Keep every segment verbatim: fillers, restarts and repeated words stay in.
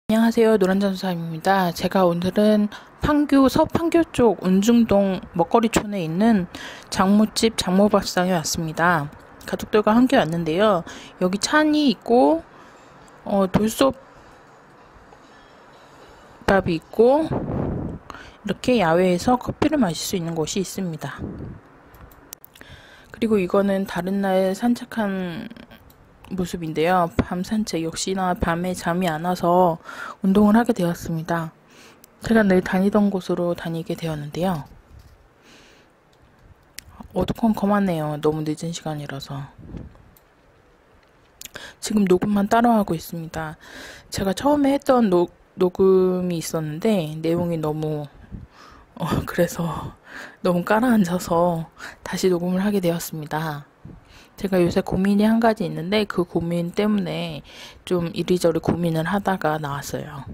안녕하세요. 노란잠수사입니다. 제가 오늘은 판교, 서판교 쪽 운중동 먹거리촌에 있는 장모집 장모밥상에 왔습니다. 가족들과 함께 왔는데요. 여기 찬이 있고 어, 돌솥밥이 있고 이렇게 야외에서 커피를 마실 수 있는 곳이 있습니다. 그리고 이거는 다른 날 산책한 모습인데요. 밤 산책, 역시나 밤에 잠이 안 와서 운동을 하게 되었습니다. 제가 늘 다니던 곳으로 다니게 되었는데요. 어두컴컴하네요. 너무 늦은 시간이라서. 지금 녹음만 따로 하고 있습니다. 제가 처음에 했던 노, 녹음이 있었는데 내용이 너무 어, 그래서 너무 깔아앉아서 다시 녹음을 하게 되었습니다. 제가 요새 고민이 한 가지 있는데 그 고민 때문에 좀 이리저리 고민을 하다가 나왔어요.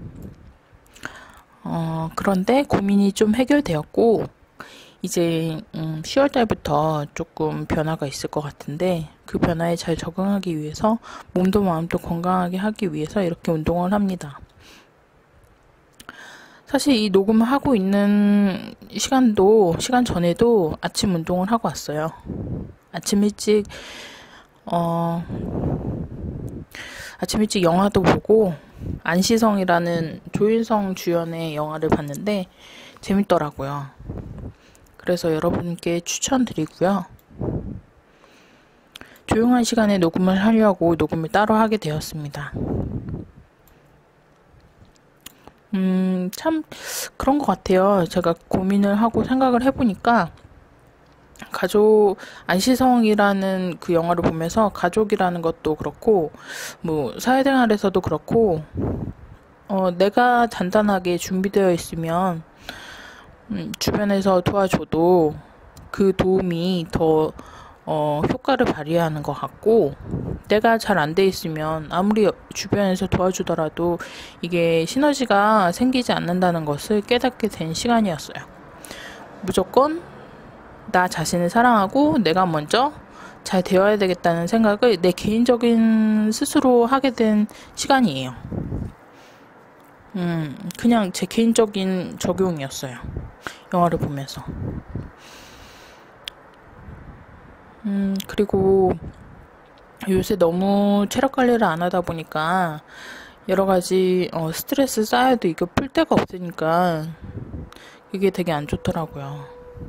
어, 그런데 고민이 좀 해결되었고 이제 음, 시월 달부터 조금 변화가 있을 것 같은데 그 변화에 잘 적응하기 위해서 몸도 마음도 건강하게 하기 위해서 이렇게 운동을 합니다. 사실 이 녹음을 하고 있는 시간도 시간 전에도 아침 운동을 하고 왔어요. 아침 일찍 어 아침 일찍 영화도 보고 안시성이라는 조인성 주연의 영화를 봤는데 재밌더라고요. 그래서 여러분께 추천드리고요. 조용한 시간에 녹음을 하려고 녹음을 따로 하게 되었습니다. 음, 참 그런 것 같아요. 제가 고민을 하고 생각을 해보니까 가족, 안시성이라는 그 영화를 보면서 가족이라는 것도 그렇고, 뭐, 사회생활에서도 그렇고, 어, 내가 단단하게 준비되어 있으면, 음, 주변에서 도와줘도 그 도움이 더, 어, 효과를 발휘하는 것 같고, 내가 잘 안 돼 있으면 아무리 주변에서 도와주더라도 이게 시너지가 생기지 않는다는 것을 깨닫게 된 시간이었어요. 무조건 나 자신을 사랑하고 내가 먼저 잘 되어야 되겠다는 생각을 내 개인적인 스스로 하게 된 시간이에요. 음, 그냥 제 개인적인 적용이었어요. 영화를 보면서. 음, 그리고 요새 너무 체력 관리를 안 하다 보니까 여러 가지 어, 스트레스 쌓여도 이거 풀 데가 없으니까 이게 되게 안 좋더라고요.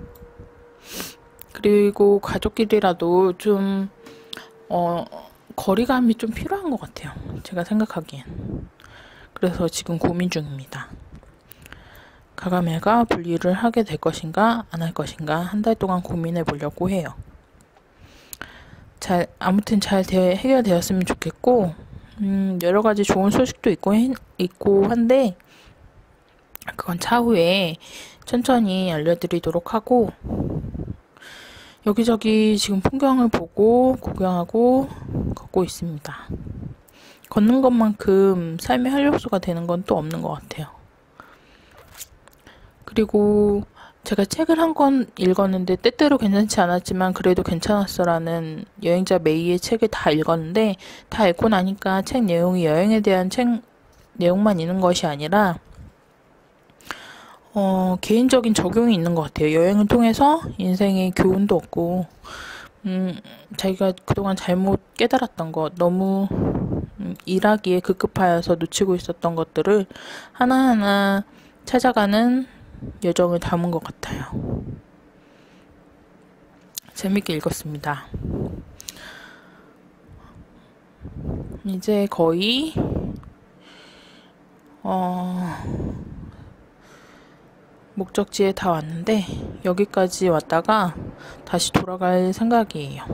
그리고 가족끼리라도 좀 어, 거리감이 좀 필요한 것 같아요. 제가 생각하기엔. 그래서 지금 고민 중입니다. 가가멜과 분리를 하게 될 것인가 안 할 것인가 한 달 동안 고민해 보려고 해요. 잘 아무튼 잘 대, 해결되었으면 좋겠고 음, 여러 가지 좋은 소식도 있고 해, 있고 한데 그건 차후에 천천히 알려드리도록 하고 여기저기 지금 풍경을 보고 구경하고 걷고 있습니다. 걷는 것만큼 삶의 활력소가 되는 건 또 없는 것 같아요. 그리고 제가 책을 한 권 읽었는데 때때로 괜찮지 않았지만 그래도 괜찮았어라는 여행자 메이의 책을 다 읽었는데 다 읽고 나니까 책 내용이 여행에 대한 책 내용만 있는 것이 아니라 어, 개인적인 적용이 있는 것 같아요. 여행을 통해서 인생의 교훈도 얻고 음, 자기가 그동안 잘못 깨달았던 것 너무 음, 일하기에 급급하여서 놓치고 있었던 것들을 하나하나 찾아가는 여정을 담은 것 같아요. 재밌게 읽었습니다. 이제 거의 어, 목적지에 다 왔는데 여기까지 왔다가 다시 돌아갈 생각이에요.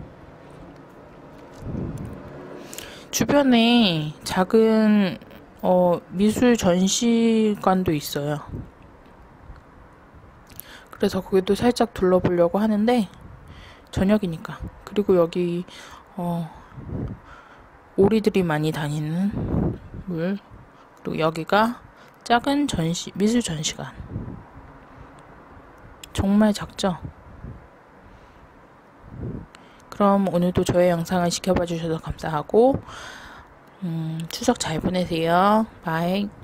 주변에 작은 어, 미술 전시관도 있어요. 그래서 거기도 살짝 둘러보려고 하는데 저녁이니까. 그리고 여기 어, 오리들이 많이 다니는 물. 그리고 여기가 작은 전시 미술 전시관. 정말 작죠? 그럼 오늘도 저의 영상을 지켜봐 주셔서 감사하고 음, 추석 잘 보내세요. 바이.